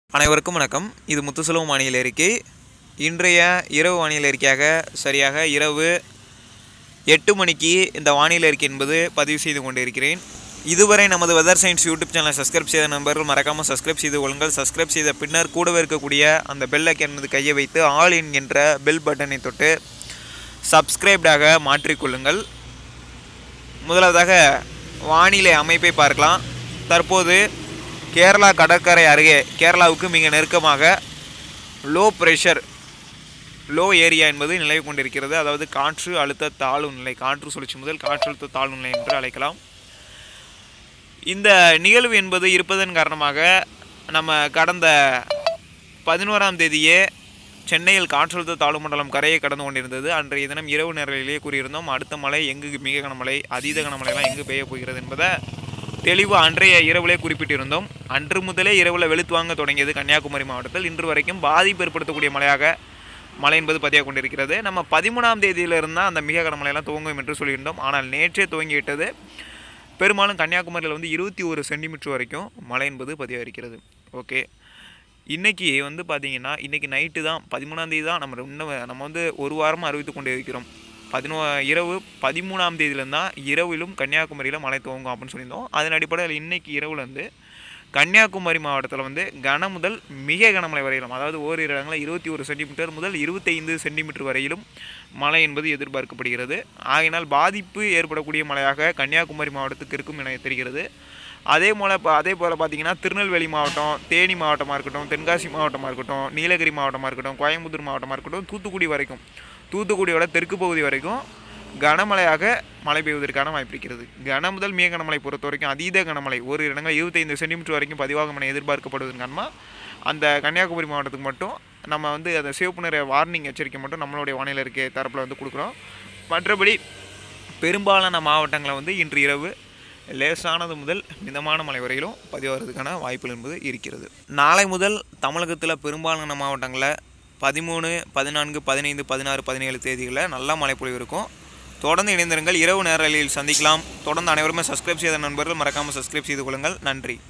அனைவருக்கும் வணக்கம். இது முத்துசெல்வம் வானிலை அறிக்கை. இன்றைய இரவு வானிலை அறிக்கையாக சரியாக இரவு 8 மணிக்கு இந்த வானிலை அறிக்கை என்பது பதிவு செய்து கொண்டிருக்கிறேன். இதுவரை நமது வெதர் சயின்ஸ் யூடியூப் சேனலை சப்ஸ்கிரைப் செய்த நண்பர்கள் மறக்காமல் சப்ஸ்கிரைப் செய்து கொள்ளுங்கள். சப்ஸ்கிரைப் செய்த பின்னர் கூடவே இருக்கக்கூடிய அந்த பெல் ஐக்கான் கையை வைத்து ஆல் என்கின்ற பெல் பட்டனை தொட்டு சப்ஸ்கிரைப்டாக மாற்றிக்கொள்ளுங்கள். முதலாவதாக வானிலை அமைப்பை பார்க்கலாம். தற்போது கேரளா கடற்கரை அருகே கேரளாவுக்கு மிக நெருக்கமாக லோ ஏரியா என்பது நிலவி கொண்டிருக்கிறது. அதாவது காற்று அழுத்த தாழ்வு நிலை, காற்று சுழற்சி முதல் காற்று அழுத்த தாழ்வு நிலை என்று அழைக்கலாம். இந்த நிகழ்வு என்பது இருப்பதன் காரணமாக நம்ம கடந்த 11ஆம் தேதியே சென்னையில் காற்றழுத்த தாழ்வு மண்டலம் கரையை கடந்து கொண்டிருந்தது. அன்றைய தினம் இரவு நேரங்களிலேயே கூறியிருந்தோம், அடுத்த மழை எங்கு மிக கனமழை அதீத கனமழைலாம் எங்கு பெய்ய போகிறது என்பதை தெளிவு அன்றைய இரவிலே குறிப்பிட்டிருந்தோம். அன்று முதலே இரவில் வெளுத்துவாங்க தொடங்கியது கன்னியாகுமரி மாவட்டத்தில். இன்று வரைக்கும் பாதிப்பு ஏற்படுத்தக்கூடிய மழை என்பது பதியாக கொண்டிருக்கிறது. நம்ம 13ஆம் தேதியிலிருந்து அந்த மிக கனமழையெல்லாம் துவங்கும் என்று சொல்லியிருந்தோம். ஆனால் நேற்றே துவங்கிவிட்டது. பெரும்பாலும் கன்னியாகுமரியில் 21 சென்டிமீட்டர் வரைக்கும் மழை என்பது பதிவாக இருக்கிறது. ஓகே, இன்றைக்கி பார்த்திங்கன்னா இன்றைக்கி நைட்டு தான் 13ஆம் தேதி தான் நம்ம ஒரு வாரமாக அறிவித்து கொண்டு இருக்கிறோம். இரவு 13ஆம் தேதியிலேருந்து தான் இரவிலும் கன்னியாகுமரியில் மழை துவங்கும் அப்படின்னு சொல்லியிருந்தோம். அதன் அடிப்படையில் இன்றைக்கி இரவுலேருந்து கன்னியாகுமரி மாவட்டத்தில் கன முதல் மிக கனமழை வரையிலும், அதாவது ஓரிரு இடங்களில் 21 சென்டிமீட்டர் முதல் 25 சென்டிமீட்டர் வரையிலும் மழை என்பது எதிர்பார்க்கப்படுகிறது. ஆகையினால் பாதிப்பு ஏற்படக்கூடிய மழையாக கன்னியாகுமரி மாவட்டத்துக்கு இருக்கும் என தெரிகிறது. அதே போல் பார்த்திங்கன்னா திருநெல்வேலி மாவட்டம், தேனி மாவட்டமாக இருக்கட்டும், தென்காசி மாவட்டமாக இருக்கட்டும், நீலகிரி மாவட்டமாக இருக்கட்டும், கோயம்புத்தூர் மாவட்டமாக இருக்கட்டும், தூத்துக்குடியோட தெற்கு பகுதி வரைக்கும் கனமழையாக மழை பெய்வதற்கான வாய்ப்பு இருக்கிறது. கன முதல் மிக கனமழை பொறுத்த வரைக்கும் அதீத கனமழை ஒரு இடங்கள் 25 சென்டிமீட்டர் வரைக்கும் பதிவாகும் என எதிர்பார்க்கப்படுவதன் காரணமாக அந்த கன்னியாகுமரி மாவட்டத்துக்கு மட்டும் நம்ம அந்த சிவப்பு நிற வார்னிங் எச்சரிக்கை மட்டும் நம்மளுடைய வானிலை அறிக்கை தரப்பில் கொடுக்குறோம். மற்றபடி பெரும்பாலான மாவட்டங்களில் இன்று இரவு லேசானது முதல் மிதமான மழை வரையிலும் பதிவாகிறதுக்கான வாய்ப்புகள் என்பது இருக்கிறது. நாளை முதல் தமிழகத்தில் பெரும்பாலான மாவட்டங்களில் 13, 14, 15, 16, 17 தேதிகளில் நல்ல மழை பொழிவு இருக்கும். தொடர்ந்து இணைந்திருங்கள். இரவு நேரங்களில் சந்திக்கலாம். தொடர்ந்து அனைவருமே சப்ஸ்கிரைப் செய்த நண்பர்கள் மறக்காமல் சப்ஸ்கிரைப் செய்து கொள்ளுங்கள். நன்றி.